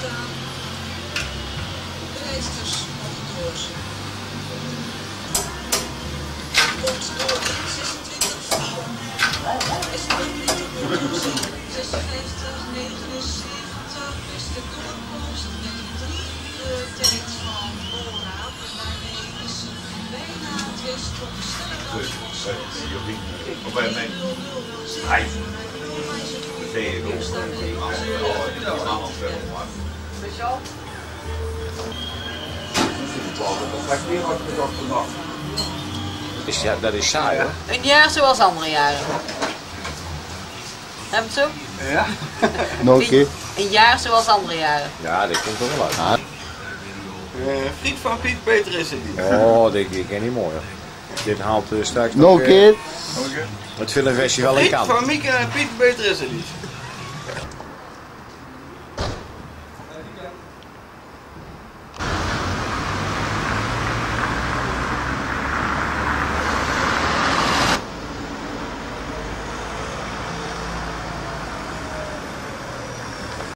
staan. De reizigers mogen door. Komt door in 26 4. Is het ook niet te doen? 56, 79 is de koerpost met 3 tanks van Bolraad. En daarmee is ze bijna het west op de snelle kant van Speciaal? Dat is saai hoor. Een jaar zoals andere jaren. Heb je het zo? Ja. Nog een keer. Een jaar zoals andere jaren. Ja, dat komt er wel uit. Ah. Friet van Piet Peter is het niet. Oh, dit ken niet mooi hoor. Dit haalt straks Nog een keer. het filmfestival in Friet Cannes. van Mieke en Piet Peter is het niet.